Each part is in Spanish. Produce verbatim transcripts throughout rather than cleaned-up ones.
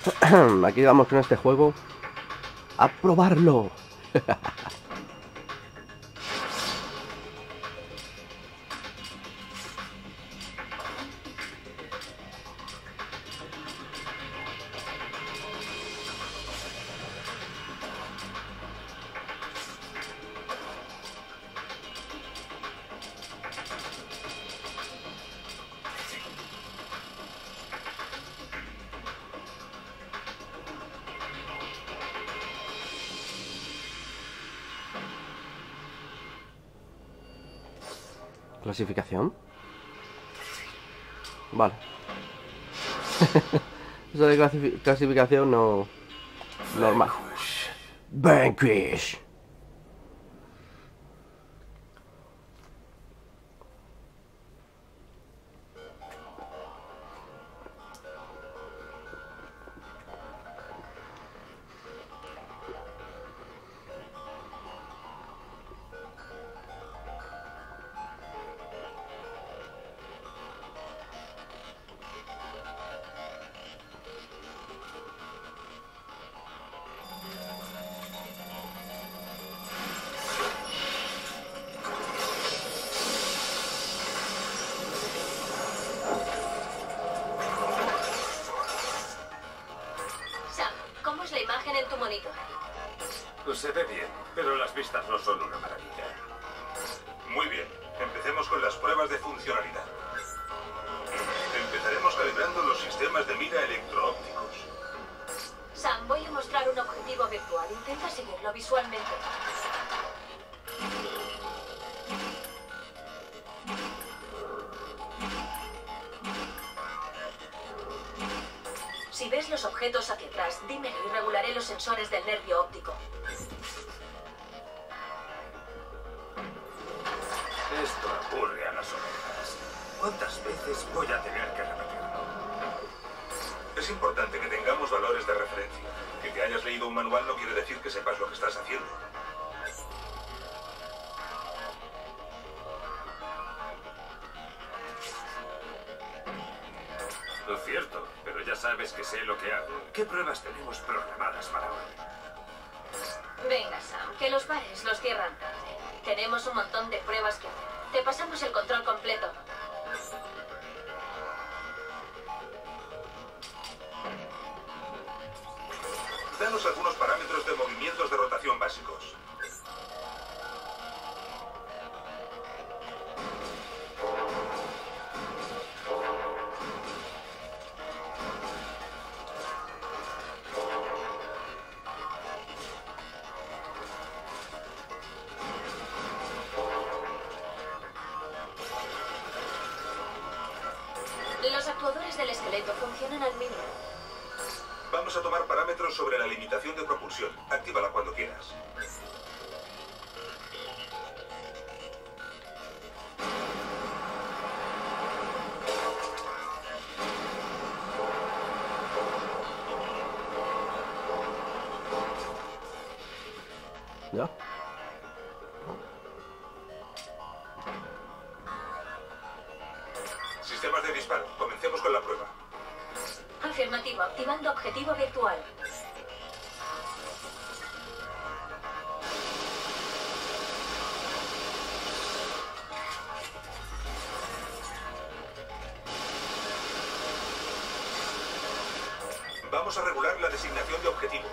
Aquí vamos con este juego a probarlo. ¿Clasificación? Vale. Eso de clasifi clasificación no... normal. Vanquish. En tu monitor. Pues se ve bien, pero las vistas no son una maravilla. Muy bien, empecemos con las pruebas de funcionalidad. Empezaremos calibrando los sistemas de mira electro-ópticos. Sam, voy a mostrar un objetivo virtual. Intenta seguirlo visualmente. Si ves los objetos hacia atrás, dímelo y regularé los sensores del nervio óptico. Esto aburre a las orejas. ¿Cuántas veces voy a tener que repetirlo? Es importante que tengamos valores de referencia. Que te hayas leído un manual no quiere decir que sepas lo que estás haciendo. Lo cierto, pero ya sabes que sé lo que hago. ¿Qué pruebas tenemos programadas para hoy? Venga, Sam, que los bares los cierran tarde. Tenemos un montón de pruebas que hacer. Te pasamos el control completo. Danos algunos parámetros de movimientos de rotación básicos. Los actuadores del esqueleto funcionan al mínimo. Vamos a tomar parámetros sobre la limitación de propulsión. Actívala cuando quieras. ¿Ya? Sistemas de disparo. Comencemos con la prueba. Afirmativo, activando objetivo virtual. Vamos a regular la designación de objetivo.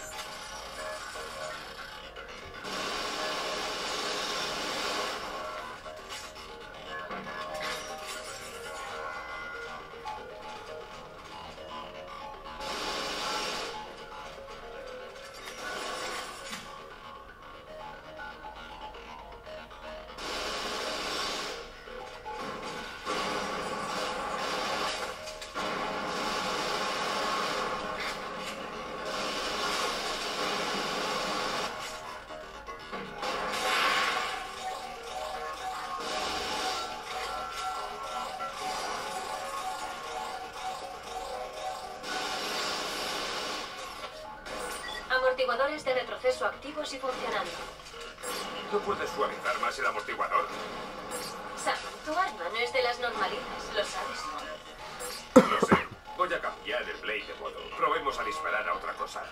Amortiguadores de retroceso activos y funcionando. ¿No puedes suavizar más el amortiguador? Sam, tu arma no es de las normalitas, ¿lo sabes? Lo sé. Voy a cambiar el Blade de modo. Probemos a disparar a otra cosa.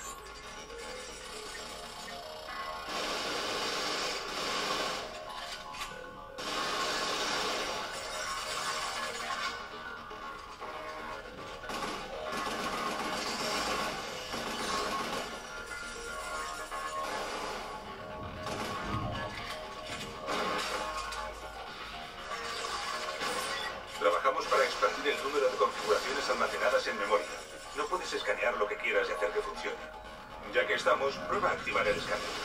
Trabajamos para expandir el número de configuraciones almacenadas en memoria. No puedes escanear lo que quieras y hacer que funcione. Ya que estamos, prueba a activar el escáner.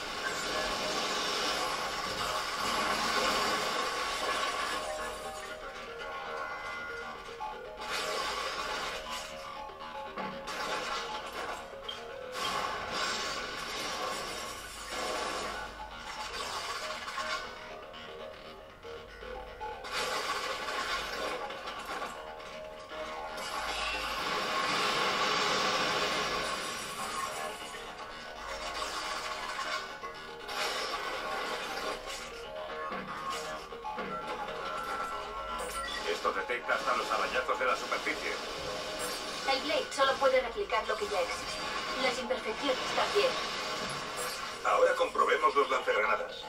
Esto detecta hasta los arañazos de la superficie. El Blade solo puede replicar lo que ya existe. Las imperfecciones también. Ahora comprobemos los lanzagranadas.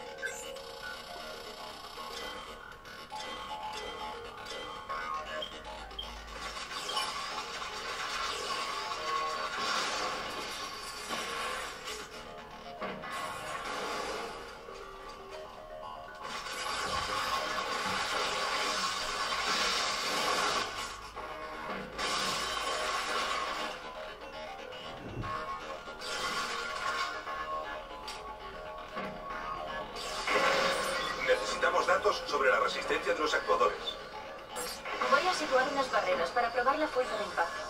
Necesitamos datos sobre la resistencia de los actuadores. Voy a situar unas barreras para probar la fuerza de impacto.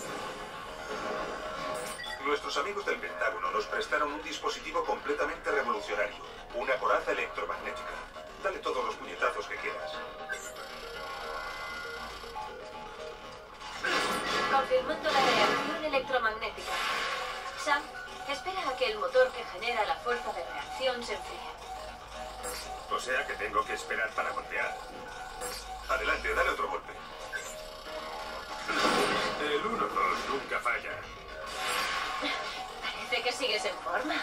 Nuestros amigos del Pentágono nos prestaron un dispositivo completamente revolucionario. Una coraza electromagnética. Dale todos los puñetazos que quieras. Confirmando la reacción electromagnética. Sam, espera a que el motor que genera la fuerza de reacción se enfríe. O sea que tengo que esperar para golpear. Adelante, dale otro golpe. El uno dos nunca falla. Parece que sigues en forma.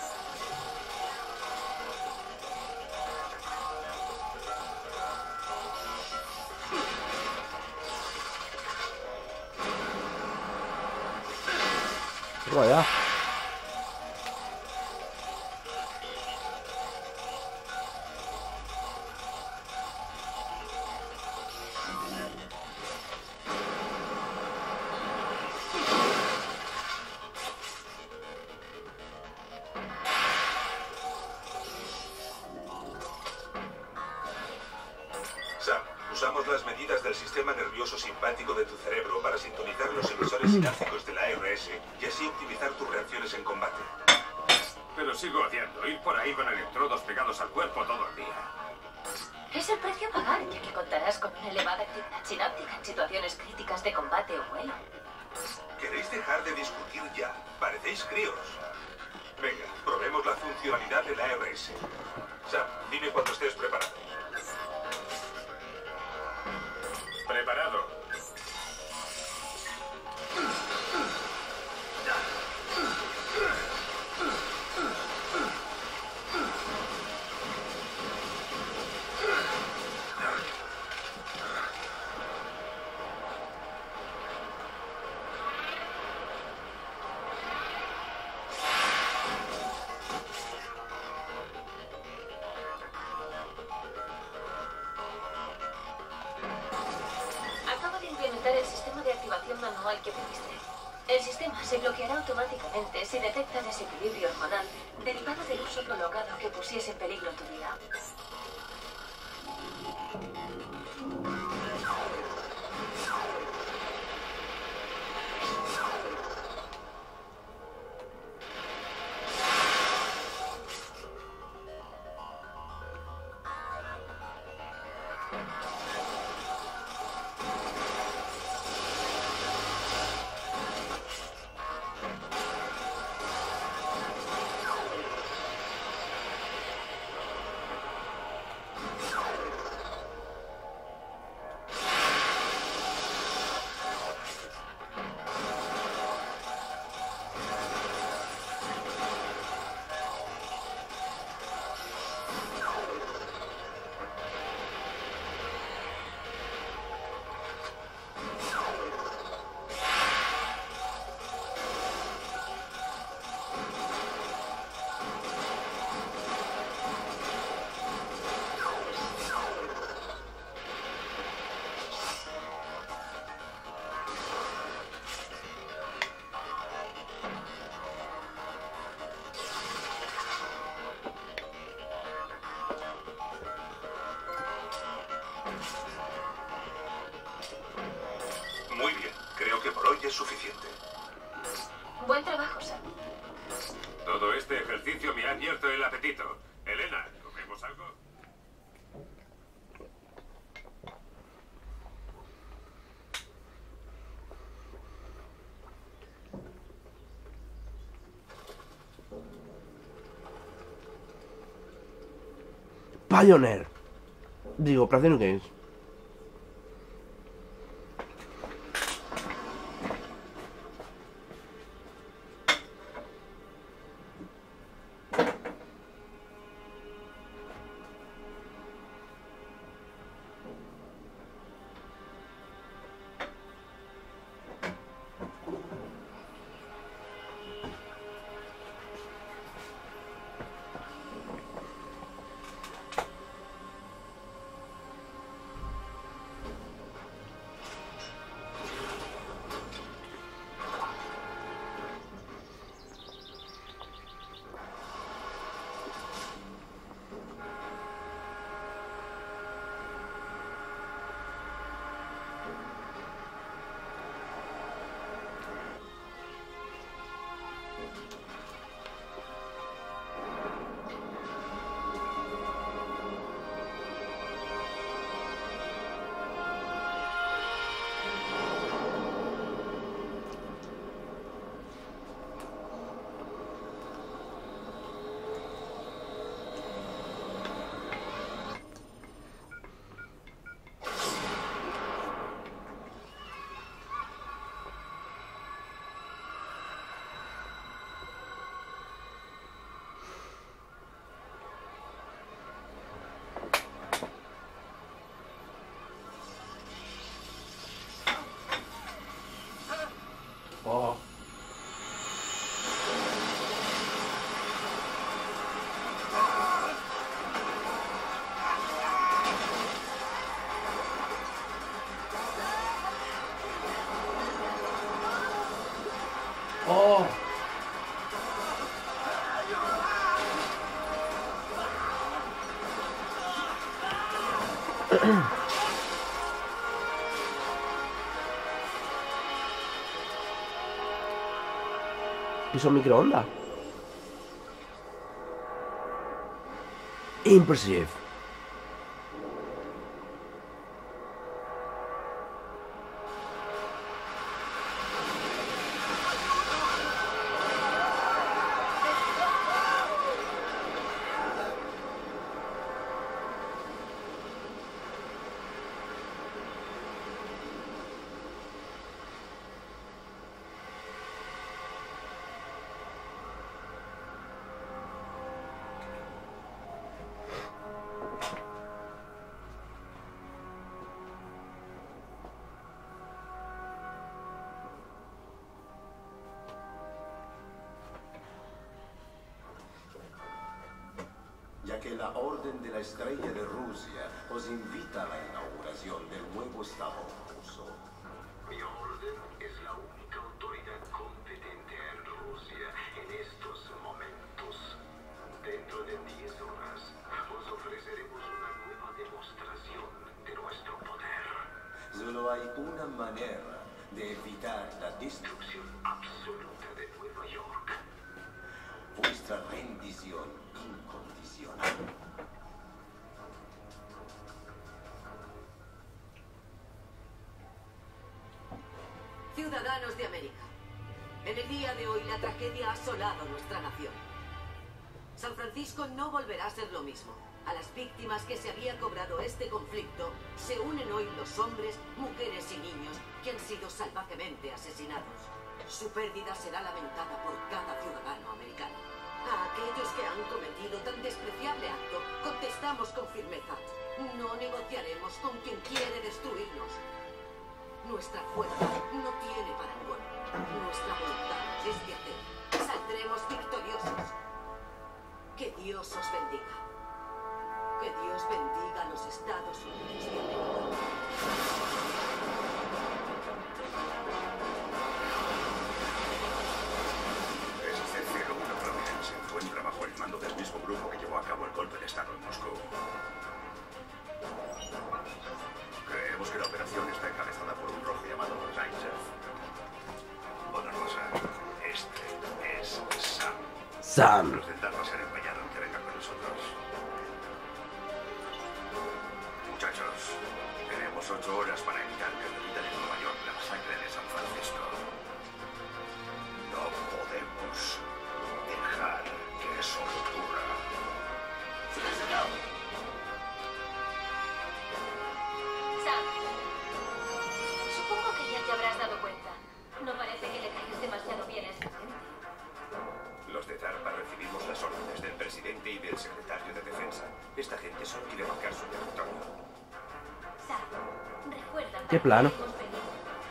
Vaya. Sam, usamos las medidas del sistema nervioso simpático de tu cerebro para sintonizar los emisores sinápticos de la A R S y así optimizar tus reacciones en combate. Pero sigo odiando ir por ahí con electrodos pegados al cuerpo todo el día. Es el precio a pagar, ya que contarás con una elevada actividad sináptica en situaciones críticas de combate o vuelo. ¿Queréis dejar de discutir ya? Parecéis críos. Venga, probemos la funcionalidad de la A R S. Sam, dime cuando estés preparado. Preparado. Acabo de implementar el sistema de activación manual que pediste. El sistema se bloqueará automáticamente si detecta desequilibrio hormonal derivado del uso prolongado que pusiese en peligro tu vida. Buen trabajo, Sam. Todo este ejercicio me ha abierto el apetito. Elena, ¿comemos algo? Pioneer. Digo, Platinum Games. Oh. Oh. Piso microondas. Impressive. Ya que la Orden de la Estrella de Rusia os invita a la inauguración del nuevo Estado ruso. Mi orden es la única autoridad competente en Rusia en estos momentos. Dentro de diez horas os ofreceremos una nueva demostración de nuestro poder. Solo hay una manera de evitar la destrucción Destrucción absoluta de Nueva York. vuestra rendición incondicional. Ciudadanos de América, en el día de hoy la tragedia ha asolado nuestra nación. San Francisco no volverá a ser lo mismo. A las víctimas que se había cobrado este conflicto se unen hoy los hombres, mujeres y niños que han sido salvajemente asesinados. Su pérdida será lamentada por cada ciudadano americano. A aquellos que han cometido tan despreciable acto, contestamos con firmeza. No negociaremos con quien quiere destruirnos. Nuestra fuerza no tiene parangón. Nuestra voluntad es de hacer. Saldremos victoriosos. Que Dios os bendiga. Que Dios bendiga a los Estados Unidos de América. S C cero uno Providence se encuentra bajo el mando del mismo grupo que llevó a cabo el golpe de Estado en Moscú. Creemos que la operación está encabezada por un rojo llamado Zaitsev. Bona cosa, este Sam. Los del Darpa se han empeñado en que vengan con nosotros. Muchachos, tenemos ocho horas para evitar que repita en Nueva York la masacre de San Francisco. No podemos dejar que eso ocurra. Sam, supongo que ya te habrás dado cuenta. No parece que le caigas demasiado bien a esta gente. Los de Darpa recibimos las órdenes del presidente y del secretario de Defensa. Esta gente solo quiere marcar su territorio. Sam, recuerda Qué plano. para qué hemos venido.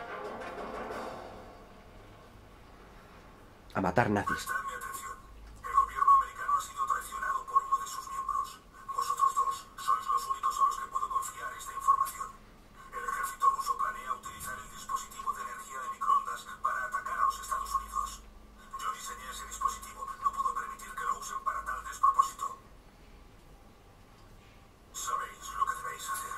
A matar nazis. Prestadme atención. El gobierno americano ha sido traicionado por uno de sus miembros. Vosotros dos sois los únicos a los que puedo confiar esta información. El ejército ruso planea utilizar el dispositivo de energía de microondas para atacar a los Estados Unidos. Yo diseñé ese dispositivo. No puedo permitir que lo usen para tal despropósito. Sabéis lo que debéis hacer.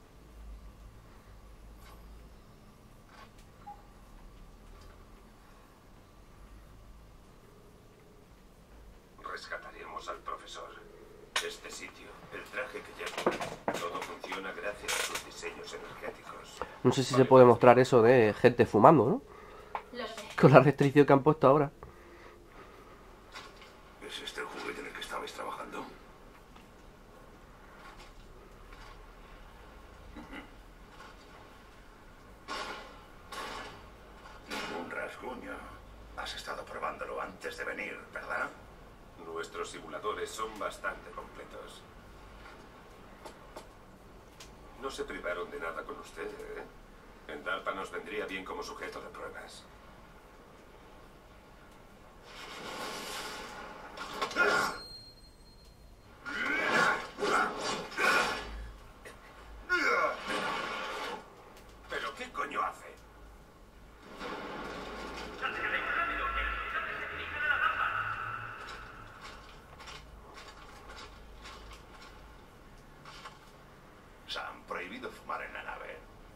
Rescataremos al profesor. Este sitio, el traje que llevo, todo funciona gracias a sus diseños energéticos. No sé si se puede mostrar eso de gente fumando, ¿no? Lo sé. Con la restricción que han puesto ahora. ¿Es este el juguete en el que estabais trabajando? Un rasguño. Has estado probándolo antes de venir, ¿verdad? Nuestros simuladores son bastante completos. No se privaron de nada con usted, ¿eh? En Darpa nos vendría bien como sujeto de pruebas. ¿Pero qué coño hace? Sam, prohibido fumar en la nave.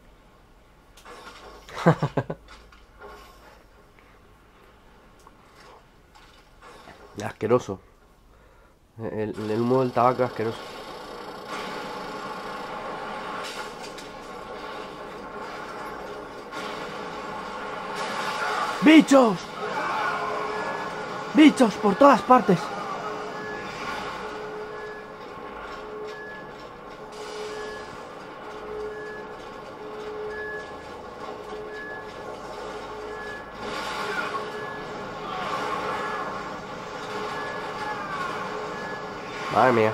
Asqueroso. El, el humo del tabaco es asqueroso. ¡Bichos! ¡Bichos por todas partes! Madre mía.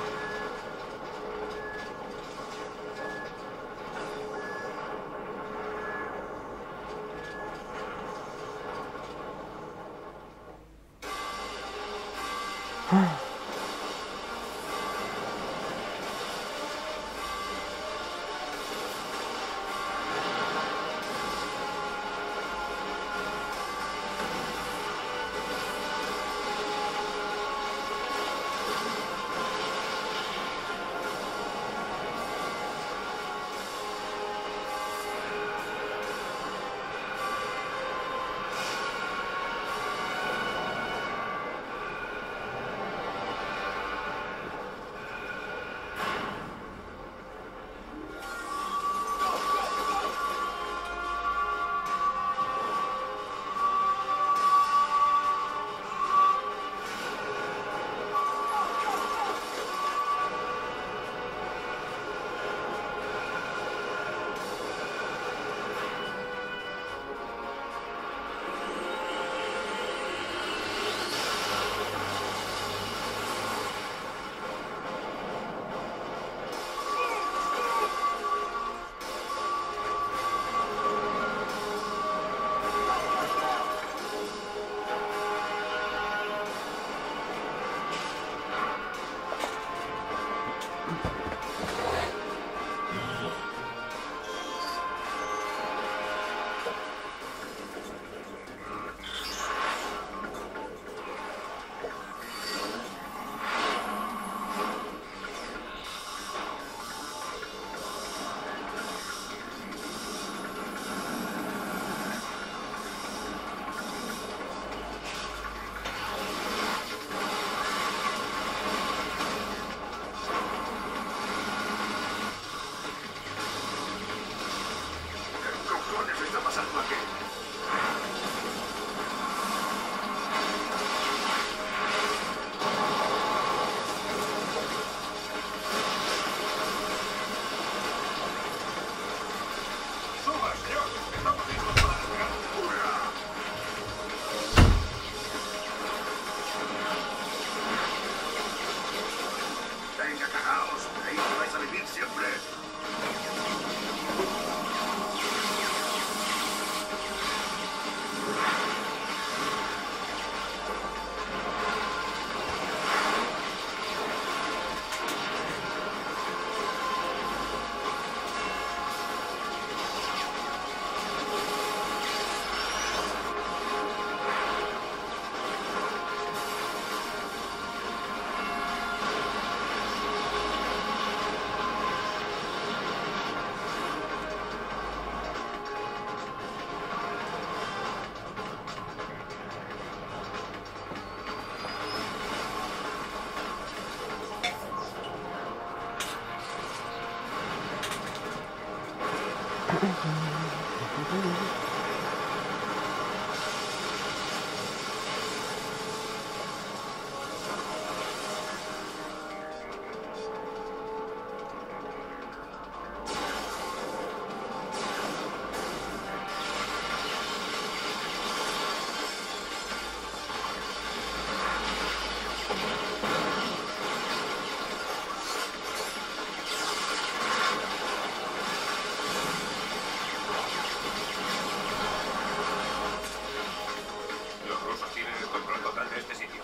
tienen el control total de este sitio.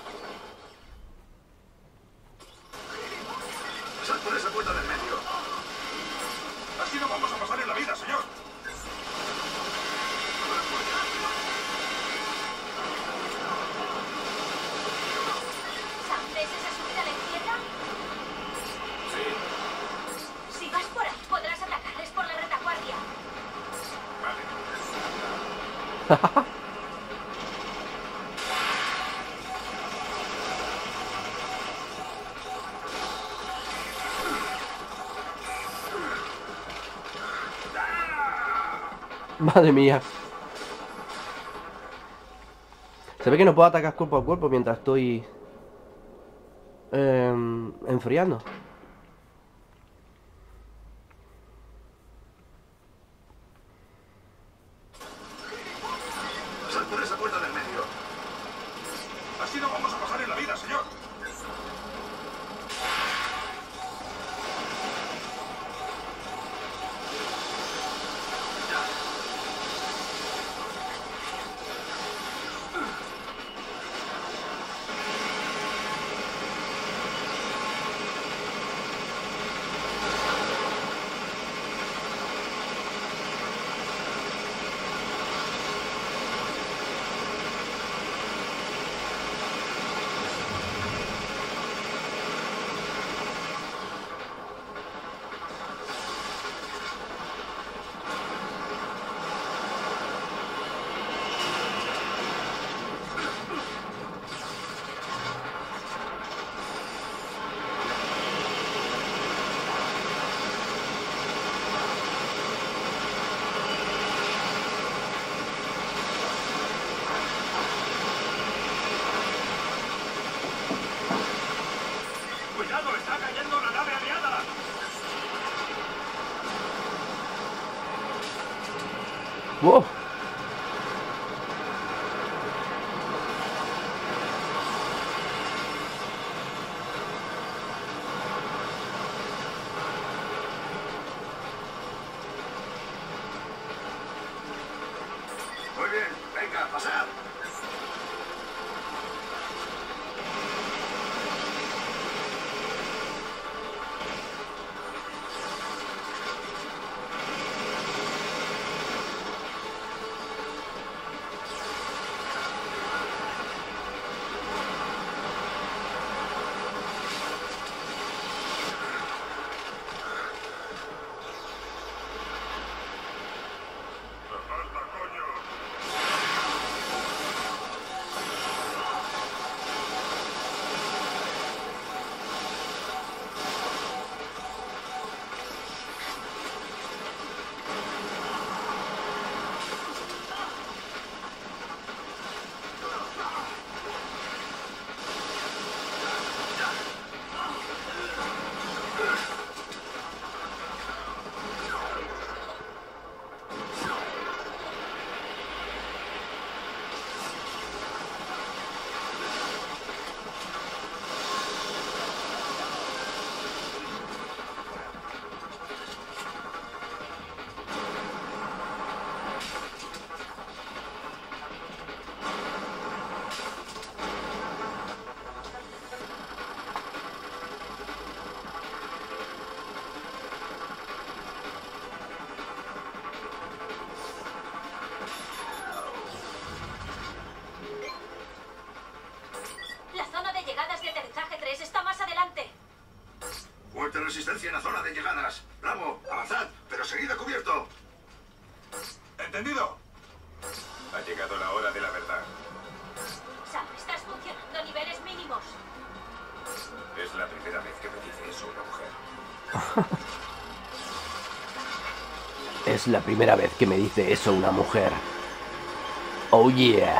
¡Sal por esa puerta del medio! Así no vamos a pasar en la vida, señor. ¿Sabes esa subida a la izquierda? Sí. Si vas por ahí, podrás atacarles por la retaguardia. Vale. Madre mía. Se ve que no puedo atacar cuerpo a cuerpo mientras estoy eh, enfriando. ¡Sal por esa puerta del medio! Así no vamos a pasar en la vida, señor. ¡Cuidado! ¡Está cayendo la nave aliada! ¡Wow! Muy bien, venga, pasad. ¡Falta, coño! La zona de llegadas de aterrizaje tres está más adelante. Fuerte resistencia en la zona de llegadas. Bravo, avanzad, pero seguid a cubierto. ¿Entendido? Ha llegado la hora de la verdad. Sam, estás funcionando a niveles mínimos. Es la primera vez que me dice eso una mujer. Es la primera vez que me dice eso una mujer. Oh yeah.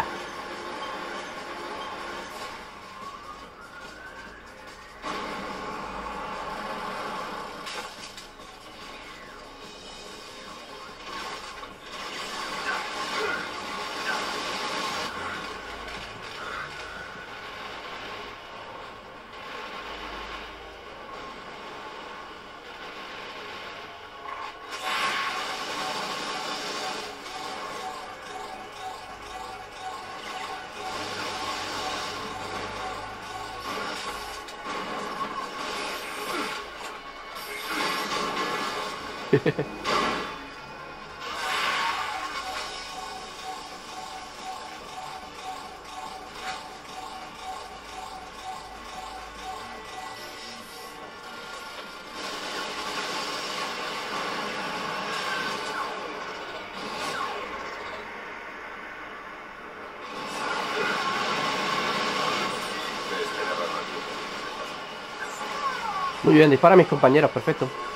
Muy bien, dispara a mis compañeros, perfecto.